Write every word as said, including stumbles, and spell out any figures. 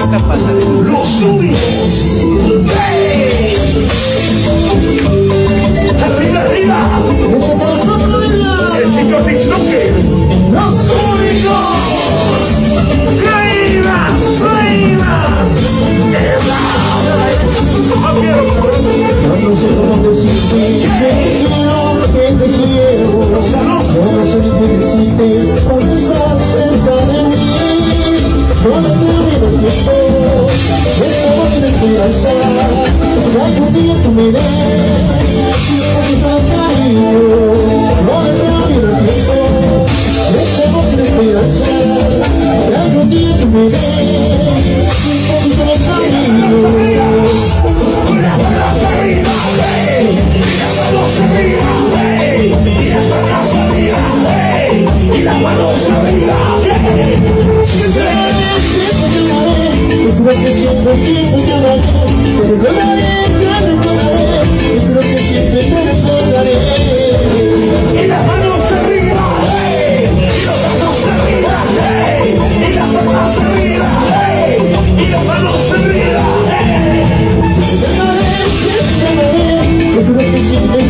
nunca pasa de moda. Los únicos. ¡Hey! ¡Arriba, arriba! El chico TikToker. Los únicos. ¡Reinas, reinas! No sé cómo decirte que te quiero, que te quiero. No sé ni qué decirte cuando estás cerca de mí. No te olvido el tiempo, esa noche de esperanza, que algún día tú me des un poquito de cariño. No te olvido el tiempo, esa noche de esperanza, que algún día tú me des un poquito de cariño. Las manos arriba, hey, y las manos arriba, hey, y las manos arriba, hey, y las manos arriba, hey. Siempre, siempre lloraré, yo creo que siempre, siempre lloraré. Te recordaré, te recordaré, yo creo que siempre te recordaré. Y las manos arriba, hey, y las manos arriba, hey, y las manos arriba, hey, y las manos arriba, hey. Siempre lloraré, siempre lloraré, yo creo que siempre